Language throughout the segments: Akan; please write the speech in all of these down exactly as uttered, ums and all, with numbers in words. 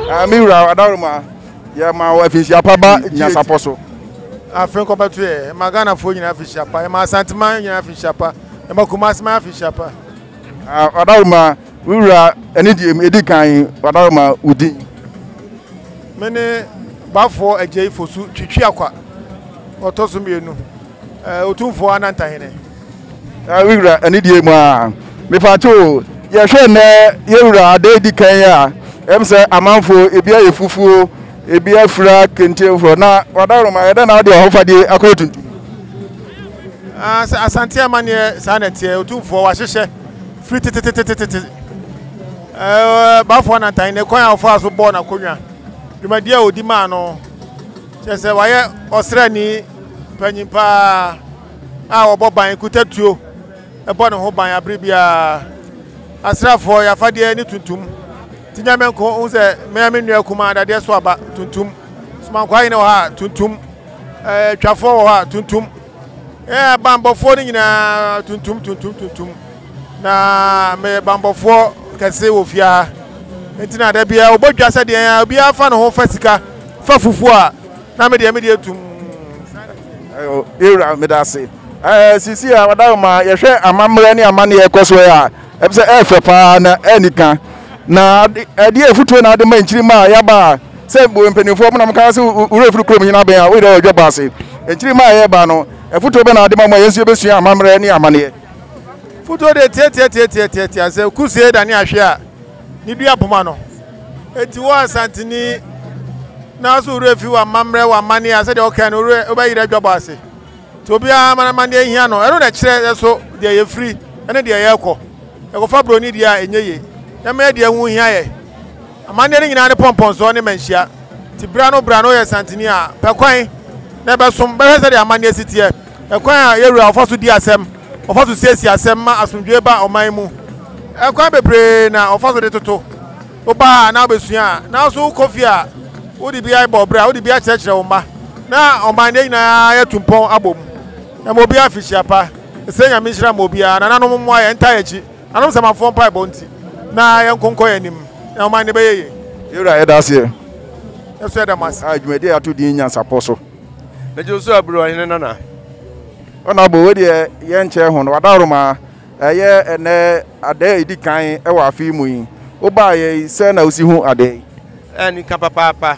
Amira Adaruma, ya ma official paba Nyansapo so. Afren ko batu e magana fo nyina official pa, ma santima nyina official pa, e ma kumas ma official pa. Adaruma wura eni di edi kan Adaruma udi. Mene bafo agye fosu twitwi akwa. Otoso mienu. Eh otumfo anantahene. Ah wura eni di mu a. Me fato ye hwe ne ye wura ade di kan ya. Em say amanfo ebi aye fufuo ebi afra kentemfo na Adaruma ye da na de ohofade akotuntu. Ah asante amane sanete otumfo wa hyehye free tititititi. Eh bafo anantahene kwan afo aso bo na konwa. Dumadia odi ma no chese waye osrani panyimpa a oboban kutatuo ebo ne ho ban abribia asrafo ya fade ni tuntum tinyamenko unse meyamenu akuma dade so aba tuntum sumankwai ne ha tuntum eh twafo ha tuntum eh bambofo ni nyina tuntum tuntum tuntum na me bambofo kase wo fia entina da bia obodwa se de ya bia fa ne ho fasika fa fufu a na me de me de tum ayo era me da se eh sisi a Adaruma ye hwe amamre ne amane ye koso ya e se e fe pa na enika na ade efutuo na ade manchiri ma ya ba se bo mpenifo mo na mka se ure furu krom nyina ben a we de odwa ba se enchiri ma ye ba no efutuo be na ade ma yesu ebesua amamre ne amane futuo de tie tie tie tie tie tie se kusie da ne ahwe a ni dua boma no eti wo asantini na so ure fi wa amamre wa amane a se de okan ure obayira dwa ba se to bia manamane ehia no ero na kire so de ye free ene de ye ekọ ekofa bro ni dia enyeye na me de hu hia ye amane ni nyina ne pompon so ne manhia ti bra no bra no ye santini a pekwan na be som be hese de amane sitie ekwan a yewura ofoso di asem ofoso siesi asem ma asundwe ba oman mu ekwan bebre na ofoso de toto oba na obesua na so kofi a odi bia bo bra odi bia chechire wo ma na oman de nyina ya tumpon abom na mo bia official pa senya mishira mo bia na nanom mo aye nta yachi anom sama fon pa bonti na ye nkonko yanim na oman ne beyeye yura ye da se eso da mas adwumede ato di Nyansapo so na joso abro hene nana ona bo we de ye nche ho no Adaruma eye ene ade edi kan e wa afi mu yi oba ye se na osi hu ade ani ka papa pa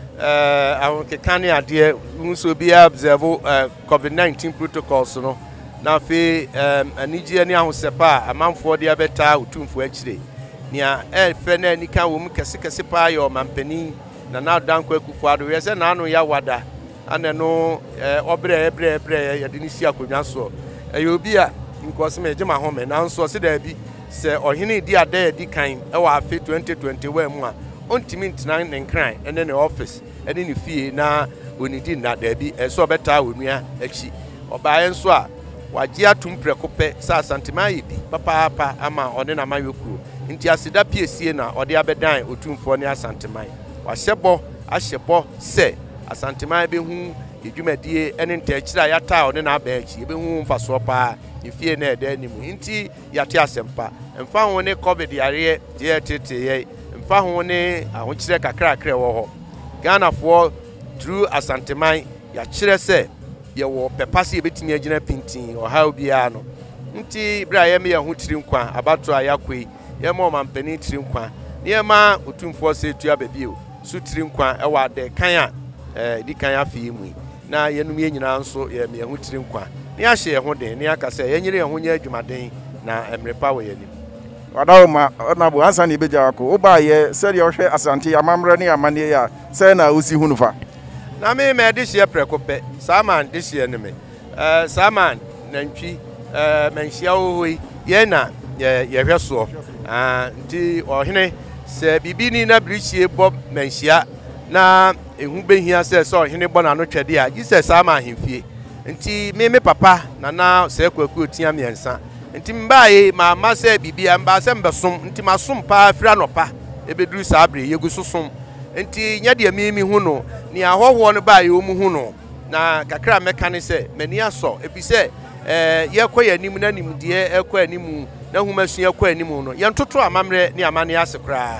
eh awon ke kan ade nso bia observe covid nineteen protocols no na fe anije ani ahosepa amanfo de abeta otumfo akire nia e fe na ani kan wo mu kese kese pa yo mampani na na danko akufu ado ye se na anu ya wada ana no obre ebre ebre ya de ni si akonwa so e yo bi a nko me jema ho me na nso se da bi se ohene di ada di kan e wa afi twenty twenty-one mu a ontimi ntina ne nkran ene ne office ene ne fie na onidi na da bi e so beta onua achi obaye nso a waje atum prekope sa santima yi bi papa papa ama one na mayoku nti asida piesie na ode abedan otumfo ne asantima wahyebo ahyebo se asantima be hu edwumadie ene ntachira yata one na abachi be hu mfaso pa ifie na eda nimu nti yate asempa mfa ho ne covid yare je tete ye mfa ho ne ahokyire kakra kakra wo ho Ghana for through asanteman ya kire se ye wo pepase ye betimi agina pintin o ha obia no nti bra ye me ye ho tiri nkwa abato ayakoi ye ma o mampani tiri nkwa ne ma otumfo se tu ababio su tiri nkwa e wa de kan a eh di kan afi mu na ye num ye nyina nso ye me ye ho tiri nkwa ne ya hye ye ho den ne aka se ye nyire ye ho nya adwumaden na emrepa wo ye ni Adaruma na bo ansa ne beja ko oba ye se de ohwe asante amamre ne amane ya se na osi hunufa na me me de hye prekope saman de hye ne me eh saman nantwi eh Manhyia ohoi ye na ye ye hweso ah nti ohene se bibini na brichie bob Manhyia na ehu behia se se ohene bo na no twede a Jesus saman hemfie nti me me papa na na se kwaku otia miensa nti mbae ma ma se bibia mba se mbesom nti masom pa afira nopa ebeduru sabre yegu sosom nti nya de mimi hu no ni ahoho no bae o mu hu no na kakra meka ne se mani aso efise eh yekoya nim na nim de ekoya nim na humasua ekoya nim no ye ntoto amamre ni amane ase kra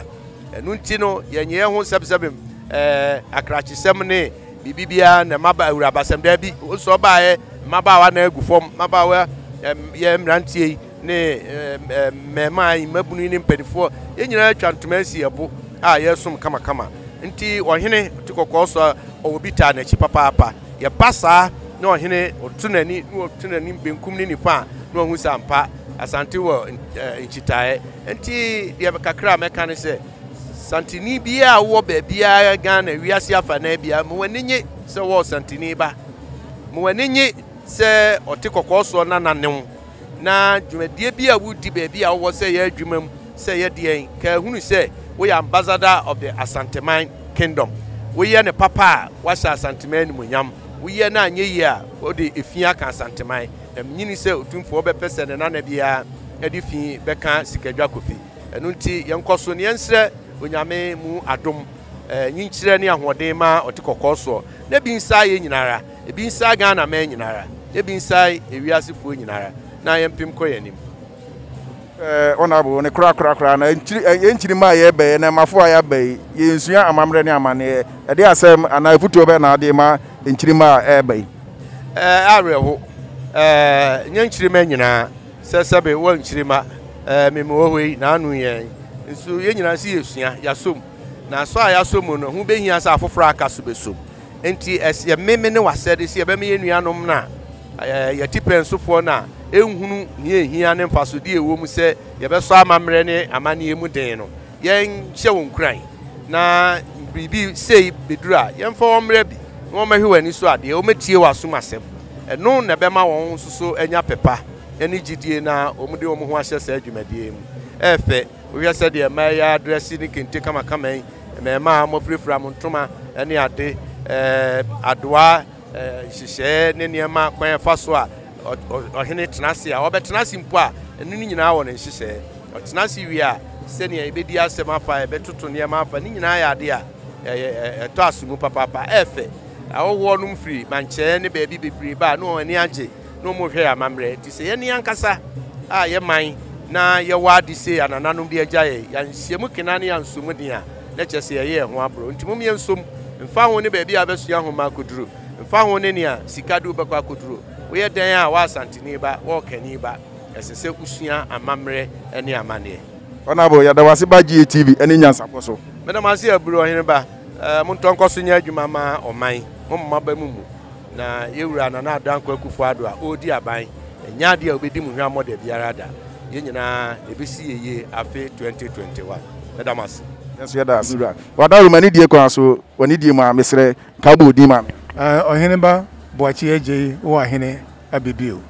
ɛno nti no yɛnyɛ ho sɛbsɛbem eh akrakyesɛm ne bibibia na maba awurabasɛm da bi so ba yɛ maba wa na agu fam maba wa yɛ mrantie ne mema mabunu ne mpanifo yɛnyina twantoma si yɛbo a yɛsom kama kama nti ɔhene tikɔkɔ so ɔwobita na chi papa papa yɛ basa na ɔhene otunani na otunani benkum ne nifa na ɔhu sampa asante wɔ nchitae nti deɛ kakra meka ne sɛ santini bia wo ba bia Ghana wiase afa na bia mo waninye sɛ wo santini ba mo waninye sɛ otikɔkɔ so na nanem na dwumadie bia wudi ba bia wo sɛ yɛ adwumam sɛ yɛ deɛn ka hunu sɛ we are ambassador of the Asanteman Kingdom we yɛ ne papa wa sha Asanteman ni munyam we yɛ na anye yi a o de efia ka Asanteman em nyini sɛ otumfo be pese ne na na bia edi fi beka sikadwa kofi enu nti yɛnkɔ ne yɛnsrɛ onyame mu adom eh nyinkyerɛ ne ahoɔden ma otikɔkɔ so na bi nsa yɛ nyinara ebi nsa Ghana ma nyinara ebi nsa ewiasefo nyinara na yɛmpem kɔ yɛnim eh onabo ne kra kra kra na enkyiri ma yɛ bɛ na mafo a yɛ bɛ yɛnsua amamre ne amane ɛde asɛm ana efutuo bɛ na ade ma enkyiri ma ɛ bɛ eh areho eh nyankyiri ma nyina sɛsɛbe wɔ nkyiri ma eh memo hoi na anu yɛn nso ye nyina si yesua yasom na so a yasom no hu behia sa afoforo aka so besom enti ye meme ne wasede si ye be me yenuanom na ye tipensofo na ehunu ne ehia ne mfasode ewo mu se ye be so amamre ne amane emu den no yen hye won kuran na bibi sei bedura yen fa womre bi no mahwe wani so ade o metie wasom asem eno na be ma won soso enya pepa eni gidie na omude omu ho ahye sa adwumadie mu efe we said the Maya addressing the Kinte kama kama mema mo frifra mo ntoma ene ade eh adoa eh hihye ne niema kwan fa so a ohene tenase a obetenase mpo a enu nyina wo ne hihye otenase wi a se ne ebedi asem afa ebetoto niema afa ne nyina ya ade a eto asumu papa papa efe awo num free manche ne baabi bebiri ba no ani age no mo hwe amamre ti se ye ne ankasa a ye man na ye wadi se anananum de agyaye yansiemu kenane yansumu din a na kyese ye ho abro ntimum ye nsom mfa ho ne baabi abesua ho ma koduro mfa ho ne ne a sikadu bekwa koduro we ye dan a wa santini ba wo kani ba esese usua amamre ene amane onabo ya dawase ba G T V ene Nyansapo so medam ase aburo hene ba mo ntonkoso nya adwuma ma oman mo mmaba mu mu na yewura na na adanko akufu ado a odi aban enya de a obedi mu hwa model biara da yenyina ebisi yeye afi twenty twenty-one medamas yes ya da sura wadaru mani die kwa so wani die ma mesre ka bo di ma eh ohene ba boachi eje wo ahene abibio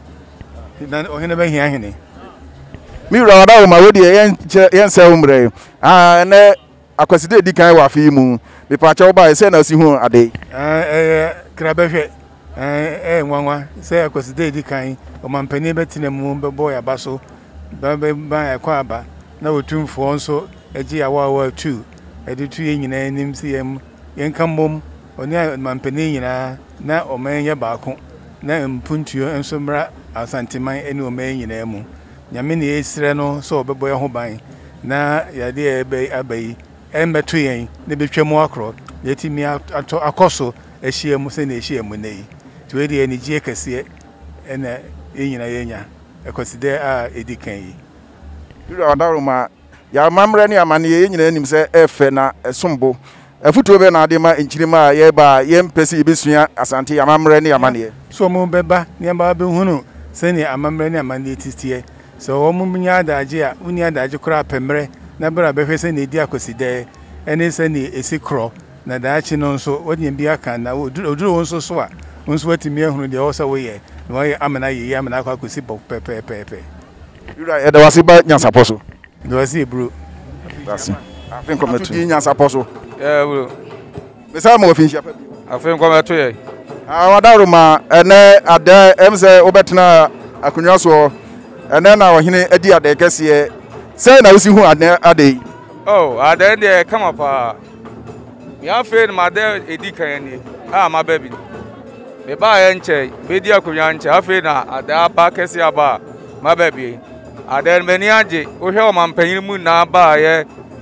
na ohene ba hia ahene mi wura wadaru ma wodi yen yen se umre ah ne akwaside di kan wa fi mu me pa cha oba se na si hu ade eh eh krabehwe eh eh nwanwa se akwaside di kan o mampani betina mu bebo ya baso ba ba kwa aba na otumfo nso agi awa awa two edi tu ye nyina nim si yem yenka mom oni mampani nyina na o man ye baako na mpuntuo nso mra Asanteman eni o man nyina mu nyame ne esire no so obebo ye ho ban na yade ebe abai embeto yen ne betwemu akro yetimi akoso ehie mu se na ehie mu nei to edi eni gie kase ena enyina yenya ekoside a edikan yi yura odaruma ya mamre ne amane yenyina anim se efe na esombo afutuo be na ade ma enkyirima ye ba ye mpesi ebesua asante ya mamre ne amane so mo beba ne ba be hunu se ne amamre ne amane titie so wo mu nya adaje a uni adaje kura pemre na bra be hwese ne edi akoside ene se ne esikro na daachi no nso wodi bi aka na oduro nso so a nso watimi ehunu de wo se wo ye no ye amana ye amana akwa kosi pepe pepe yura e da wase ba Nyansapo so do wase bro that's afin ko metu Nyansapo so eh bro me sa mo fin hia afin ko metu ye ah wadaru ma ene ade emse obetena akunwa so ene na ohene adi ade kese se na usi hu ade ade oh ade de come up ah ya fe ma de edi kan ni ah ma baby me ba ye nche be di akunwa nche afi na ada ba kese aba ma baby ada meni age o hwe o mampanyin mu na ba ye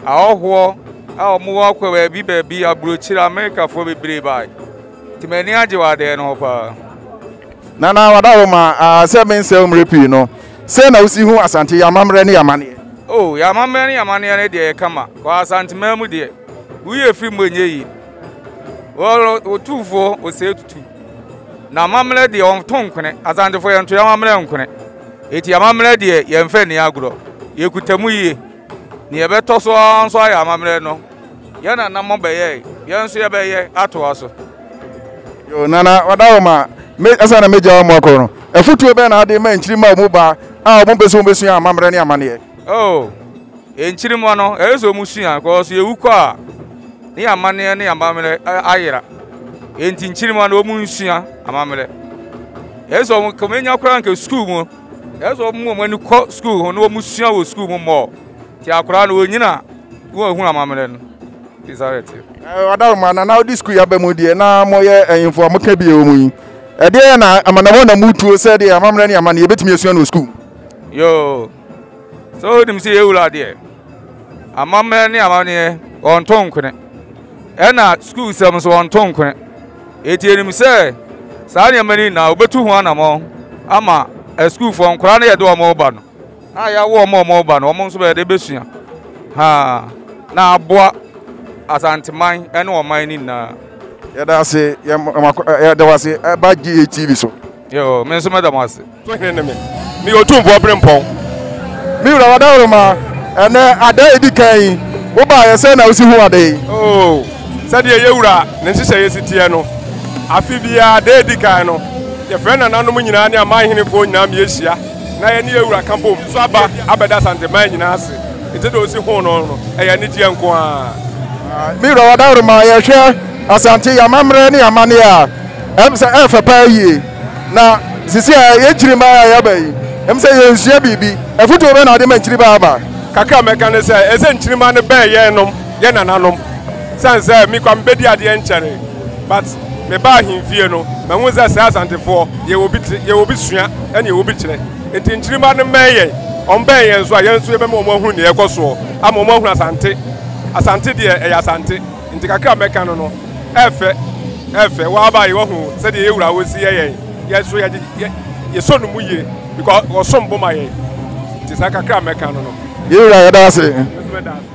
ahoho a omo akwa we bi ba bi abrochira America fo bebre bai timani age wa de no pa na na wadawo ma se men se umrepi no se na usi hu asante ya mamre ne yamane oh ya mamre ne yamane ne de kama kwa asante mamu de uye free monye yi o tufo o se tutu na mamre de on tonkone asante fo ye nto ya mamre nkone eti ya mamre de ye mfe ne agro ye kutamu yi ni ye beto so anso ya mamre no ye na na mo be ye ye nso ye be ye ato aso yo nana wadawo ma me asa na meja mo akoro efutu be na ade ma nchiri ma mu ba a mo beso mo beso ya mamre ne amane oh enchiri mo no ezo mu sua ko so ye wuko a ni amane ne amamre ayira enti nchiri mo no mu nsua amamre ezo mo komenya kwara nke school mu ezo mo mo ni ko school ho no mu sua wo school mu mo ti akora no onyina wo hu amamre no disarete eh wadawo ma na na school ya be mu die na mo ye infor mo ka bi e mu yi e de na amanabo na mutuo se de amamre ne amane ye betimi esua no school yo so dim se ewula de amamre ne amane on tonkone ena school sem so on tonkone etienim se saa ne mani na obetu ho anamo ama a school for nkora na ye do omo ba no na ya wo omo omo ba no omo nso be de besua ha na aboa asanteman ene oman ni na ya da se ya da wase ba G T V so yo me nso madam wase so hene me mi otumfo brempon mi wura wadawo ma ene ada edi kan wo ba ye se na usi hu ade oh said ye wura ne nhihye ye sitie no afi bia ada edi kan no ye fre na nanom nyina ne amahene fo nyina me yehia na ye ne ye wura kampom so aba abeda santeman nyina ase ite do osi hu no no e ye ne die nko a mi wura wadawo ma ye hwe asante ya mamre ne amane a em se e fa pa yi na sisi a ye chiri ma ya ba yi em se ye nsua bibi efutu be na ade ma chiri ba ba kaka meka ne se eze nchirima ne be ye nom ye nananom sanse mi kwa mbedi ade enchere but me ba himfie no me hu ze se asantefo ye obi ye obi sua ene ye obi kire enti nchirima ne meye on be ye nso a ye nso ye be mo mo hu ne ye koso ama mo hu asante asante de e ya asante enti kaka meka no no efe efe wa ba ye wo hu se de ye wura wo si ye ye ye so ye ye so no mu ye because osombo ma ye enti saka kaka meka no no ye wura ya da se Yes,